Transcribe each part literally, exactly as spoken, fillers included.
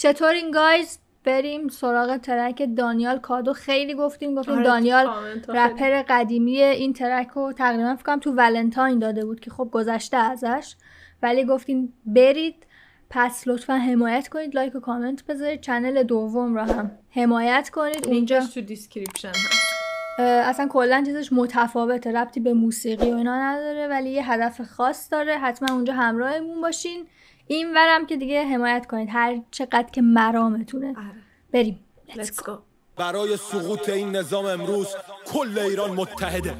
چطورین گایز؟ بریم سراغ ترک دانیال کادو. خیلی گفتیم گفتیم دانیال رپر قدیمی این ترک رو تقریبا فکر کنم تو ولنتاین داده بود که خب گذشته ازش، ولی گفتیم برید پس لطفا حمایت کنید، لایک و کامنت بذارید، چنل دوم رو هم حمایت کنید، اونجا تو دیسکریپشن هست. اصلا کلا چیزش متفاوته، ربطی به موسیقی و اینا نداره ولی یه هدف خاص داره. حتما اونجا همراهمون باشین. این ورم که دیگه حمایت کنید هر چقدر که مرامتونه. بریم Let's go. برای سقوط این نظام امروز کل ایران متحده.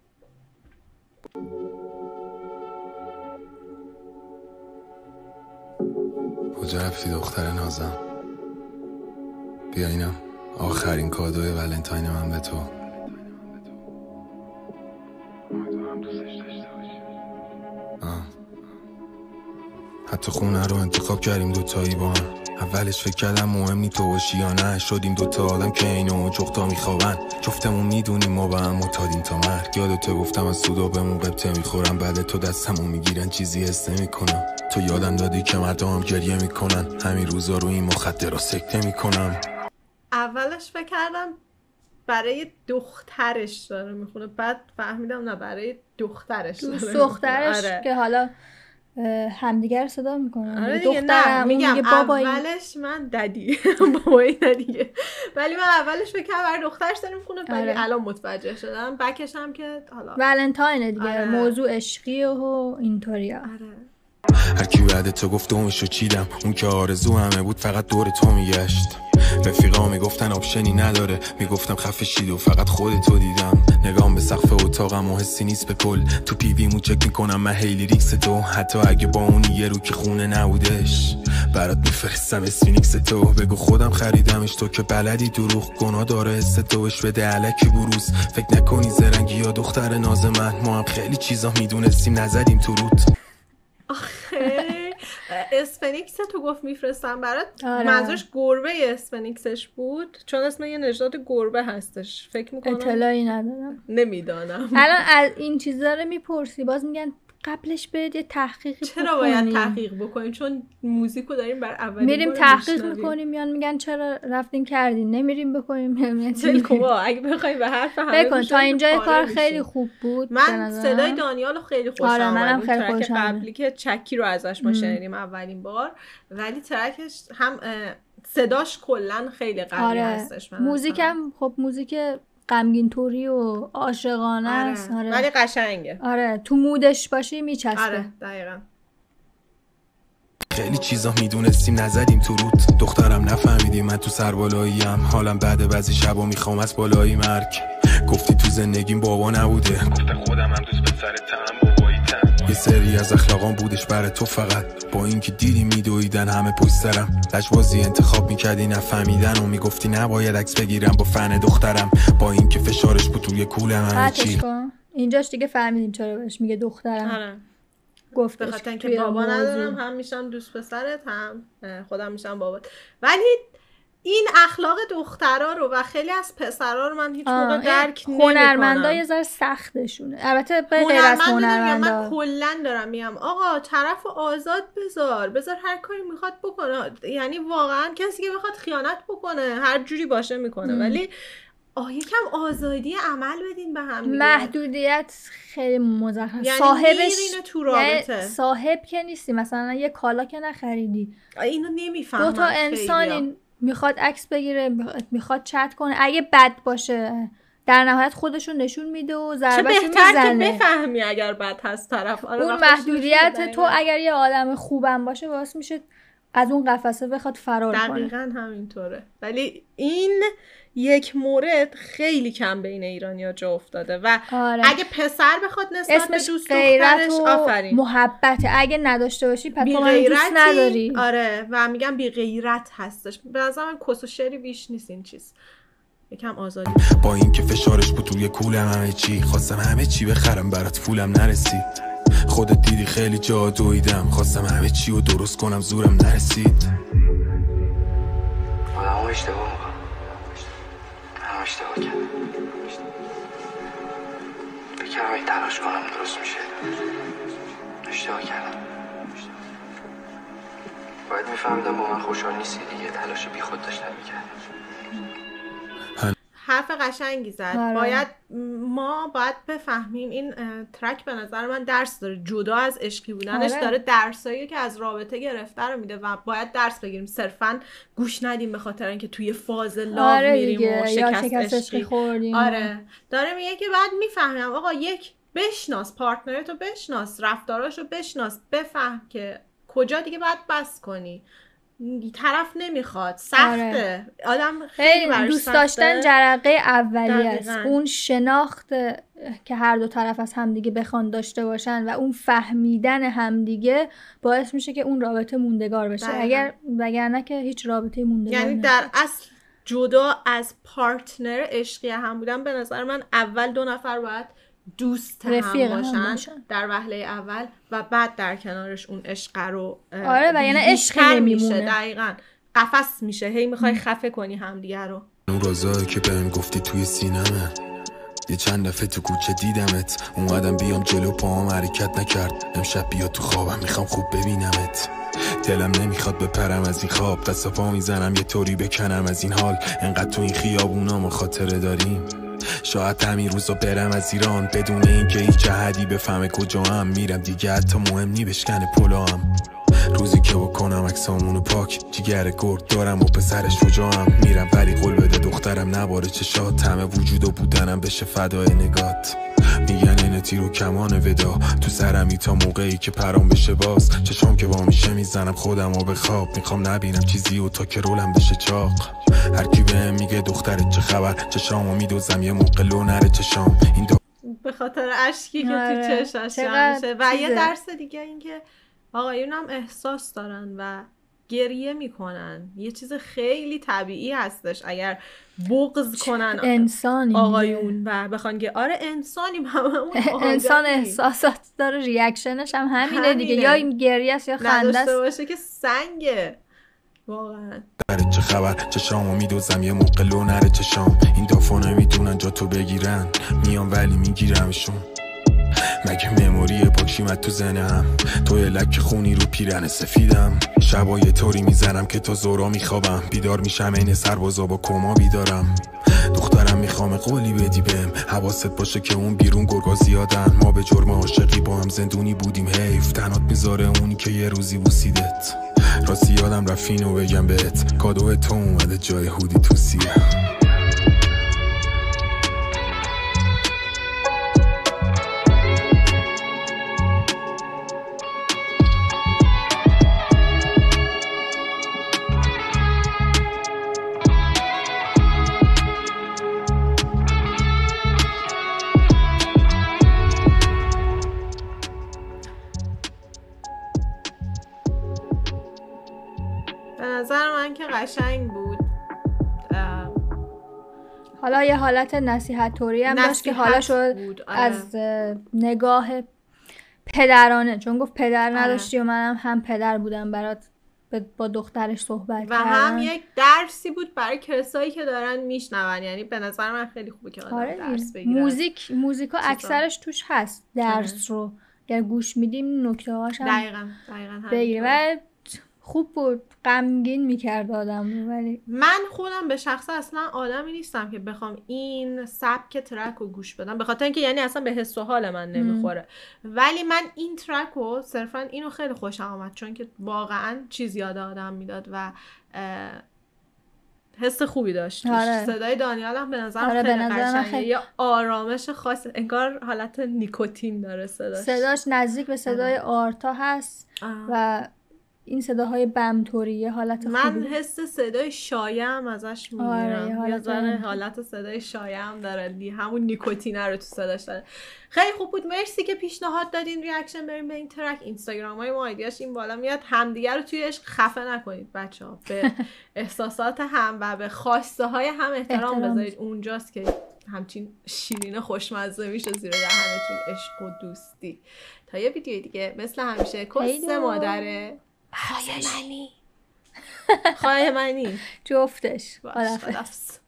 کجا رفتی دختر نازم؟ بیا اینم آخرین کادوی ولنتاین من به تو. امیدوارم دوستش داشته باشی. حتی خونه رو انتخاب کردیم دوتایی با هم. اولش فکر کردم مهم نی تو باشی یا نه، شدیم دوتا آدم که اینو جغتا میخوابن. جفتمون میدونیم ما با هم معتادیم تا مرگ. یادت گفتم از سودا بهمون قبطه میخورم، بعد تو دستمو میگیرن چیزی حس نمیکنم. تو یادم دادی که مردم گریه میکنن، همین روزا رو این مخدرها سکته میکنم. اولش فکر کردم برای دخترش داره میخونه، بعد فهمیدم نه برای دخترش داره میخونه. دخترش آره. که حالا همدیگر صدا میکنن. آره دیگه نه میگم میگه اولش من ددی بابایی دیگه، ولی من اولش فکر کردم برای دخترش داره میخونه، ولی آره. الان متوجه شدم بکش هم که حالا ولنتاینه دیگه. آره. موضوع عشقی و اینطوریا. آره. هر کی بعد تو گفت اونشو چیدم، اون که آرزو همه بود فقط دور تو میگشت. رفیقا میگفتن آپشنی نداره، میگفتم خفه شید و فقط خودتو دیدم. نگام به سقف اتاقم و حسی نیست به کل، تو پیویمو چک میکنم من هیلی ریکس تو. حتی اگه با اونی یه رو که خونه نبودش برات میفرستم اسفینیکس تو. بگو خودم خریدمش تو که بلدی دروغ، گناه داره حس توش بده علکی بروز. فکر نکنی زرنگی یا دختر ناز من، ما هم خیلی چیزا میدونستیم نزدیم تو روت. آخه اسفنیکس تو گفت میفرستم برات. آره. منظورش گربه اسفنیکسش بود، چون اسم یه نژاد گربه هستش فکر میکنم. اطلاعی ندارم، نمیدانم. الان از این چیزا رو میپرسی باز میگن قبلش برید یه تحقیقی چرا بکنیم. باید تحقیق بکنیم؟ چون موزیکو داریم بر اولین میریم تحقیق میکنیم، میان میگن چرا رفتین کردین، نمیریم بکنیم. میگن بابا اگه بخوایم به حرف همه بکن. تا اینجا کار خیلی خوب بود. من صدای دانیالو خیلی خوشم اومد. آره منم خیلی خوشم اومد. قبلی که چکی رو ازش ما شنیدیم اولین بار، ولی ترکش هم صداش کلا خیلی قوی آره. هستش. موزیکم خب موزیک غمگین توری و عاشقانه است. آره. آره. ولی قشنگه. آره تو مودش باشی میچسبه. آره دقیقاً. خیلی چیزا میدونستیم نزدیم تو روت. دخترم نفهمیدی من تو سربالاییم، حالم بعد بعضی شبا میخوام از بالایی مرگ. گفتی تو زندگیم بابا نبوده، گفته خودم هم دوست پسرتم باباییتم. یه سری از اخلاقام بودش برای تو فقط، با اینکه دیدی میدویدن همه پشت سرم. لجبازی انتخاب میکردی نفهمیدن و میگفتی نباید عکس بگیرم با فن دخترم، با اینکه فشارش بود توی کولم همه چی. اینجاش دیگه فهمیدیم چرا بهش میگه دخترم. آره. گفتش به خاطر اینکه بابا ندارم، هم میشم دوست پسرت هم خودم میشم بابات. ولی این اخلاق دخترا رو و خیلی از پسرا رو من هیچ موقع درک نمی‌کنم. هنرمندا یه ذره سختشونه. البته به غیر از هنرمندا من کلا دارم میگم آقا طرفو آزاد بذار، بذار هر کاری میخواد بکنه. یعنی واقعا کسی که بخواد خیانت بکنه هر جوری باشه میکنه، م. ولی آه یکم آزادی عمل بدین به هم دیگه. محدودیت خیلی مزخرف. یعنی صاحبش تو رابطه صاحب که نیستی، مثلا یه کالا که نخریدی. اینو نمیفهمم. دو تا انسانی میخواد عکس بگیره، میخواد چت کنه، اگه بد باشه در نهایت خودشون نشون میده و ضربه‌شو میزنه. چه بهتر که بفهمی اگر بد هست طرف. آره اون محدودیت تو اگر یه آدم خوبم باشه واسه میشه از اون قفسه بخواد فرار کنه. دقیقاً همینطوره. ولی این یک مورد خیلی کم بین ایرانی‌ها جا افتاده و آره. اگه پسر بخواد نسبت به دوست دخترش آفرین محبت، اگه نداشته باشی پس تو من دوست نداری. آره و میگم بی غیرت هستش. به نظرم کس و شری بیش نیست این چیز. یکم آزادی. با اینکه فشارش بود توی کولم همه چی، خواستم همه چی بخرم برات پولم نرسید. خودت دیدی خیلی جا دویدم، خواستم همه چی رو درست کنم زورم نرسید. آدم اشتباه میکنم، هم اشتباه کردم. بکنم این تلاش کنم درست میشه. اشتباه کردم. باید میفهمیدم با من خوشحال نیستی دیگه، تلاش بی خود داشتم میکردم. حرف قشنگی زد. آره. باید ما باید بفهمیم این ترک به نظر من درس داره، جدا از عشقی بودنش. آره. داره درسایی که از رابطه گرفته رو میده و باید درس بگیریم، صرفا گوش ندیم به خاطر اینکه توی فاز لاو آره میریم دیگه. و یا شکست شکست عشقی خوردیم. آره داره میگه که بعد میفهمیم آقا یک بشناس پارتنرتو، بشناس رفتاراشو، بشناس، بفهم که کجا دیگه باید بس کنی. طرف نمیخواد، سخته. آره. آدم خیلی براش دوست داشتن جرقه اولیه است. دقیقاً. اون شناخت که هر دو طرف از همدیگه بخوان داشته باشن و اون فهمیدن همدیگه باعث میشه که اون رابطه موندگار بشه. دقیقاً. اگر وگرنه که هیچ رابطه موندگار یعنی نمیشه. در اصل جدا از پارتنر عشقی هم بودن به نظر من اول دو نفر باید دوست هم باشن در وهله اول و بعد در کنارش اون عشق رو آره و یعنی عشق نمیمونه. دقیقاً قفس میشه، هی میخوای خفه کنی همدیگه رو. اون رازایی که بهم گفتی توی سینمه، یه چند دفعه تو کوچه دیدمت، اومدم بیام جلو پاهم حرکت نکرد. امشب بیا تو خوابم، میخوام خوب ببینمت. دلم نمیخواد بپرم از این خواب، دست و پا میزنم یه طوری بکنم از این حال. انقدر تو این خیابونا ما خاطره داریم، شاید همین روزا برم از ایران بدون اینکه هیچ احدی بفهمه کجا هم میرم دیگه. حتی مهم نی بشکنه پلوام، روزی که بکنم عکسامونو پاک، جیگر گرد دارم و پسرش شجاعم. میرم ولی قول بده دخترم نباره چشات، همه وجود و بودنم بشه فدای نگات. میگن این تیر و کمان ودا تو سرمی تا موقعی که پرام بشه باز. چشام که با میشه میزنم خودم و به خواب، میخوام نبینم چیزی و تا که رولم بشه چاق. هر کی بهم میگه دخترت چه خبر، چشامو میدوزم یه موقع لو نره چشام. این دو... به خاطر اشکی که تو چشاش میشه. و یه درس دیگه این که آقایون هم احساس دارن و گریه میکنن. یه چیز خیلی طبیعی هستش اگر بغض کنن انسانی آقایون و بخوان که آره انسانیم هممون انسان احساسات داره، ریاکشنش هم همینه, همینه. دیگه یا این گریه است یا خنده است. نداشته باشه که سنگه واقعا. چه خبر چشامو میدوزم یه موقع لو نره چشام. این دافا نمیتونن جا تو بگیرن، میام ولی میگیرمشون. مگه مموری پاکشیمت تو ذهنم، توی لک خونی رو پیرن سفیدم. شبا یه طوری میزنم که تا زورا میخوابم، بیدار میشم این سربازا با کما بیدارم. دخترم میخوام قولی بدی بهم، حواست باشه که اون بیرون گرگا زیادن. ما به جرم عاشقی با هم زندونی بودیم، حیف تنات میذاره اونی که یه روزی بوسیدت. راستی یادم رفت اینو بگم بهت، کادو تو اومده جای هودی تو سیه. قشنگ بود. حالا یه حالت نصیحت طوری هم داشت که حالا شد از نگاه پدرانه، چون گفت پدر نداشتی و منم هم پدر بودم برات با دخترش صحبت و هم یک درسی بود برای کسایی که دارن میشنون. یعنی به نظر من خیلی خوبه که آدم آره درس بگیرن. موزیک موزیکا اکثرش توش هست درس رو اگر گوش میدیم نکته هاش هم دقیقاً دقیقاً بگیریم و خوب بود، غمگین میکرد آدم. ولی من خودم به شخصه اصلا آدمی نیستم که بخوام این سبک ترک رو گوش بدم، به خاطر اینکه یعنی اصلا به حس و حال من نمیخوره. ولی من این ترک رو صرفا اینو خیلی خوشم آمد چون که واقعا چیز یاد آدم میداد و حس خوبی داشت. آره. صدای دانیال هم به نظرم آره خیلی قشنگه، خیلی... یه آرامش خاص، انگار حالت نیکوتین داره صداش. صداش نزدیک به صدای آرتا هست آه. و این صداهای بمطوری یه حالت من خوبی. حس صدای شایع هم ازش میگیرم. آره یه ذره حالت صدای شایع هم داره، دی همون نیکوتینه رو تو صداش داره. خیلی خوب بود. مرسی که پیشنهاد دادین ریاکشن بریم به این ترک. اینستاگرام های ما ایدیاش این بالا میاد. همدیگه رو توی عشق خفه نکنید بچه‌ها، به احساسات هم و به خواسته های هم احترام, احترام بذارید. اونجاست که همچین شیرین خوشمزه میشه زیر دهنتون عشق و دوستی. تا یه ویدیو دیگه مثل همیشه کس مادره خواهی منی خواهی منی جفتش. خداحافظ.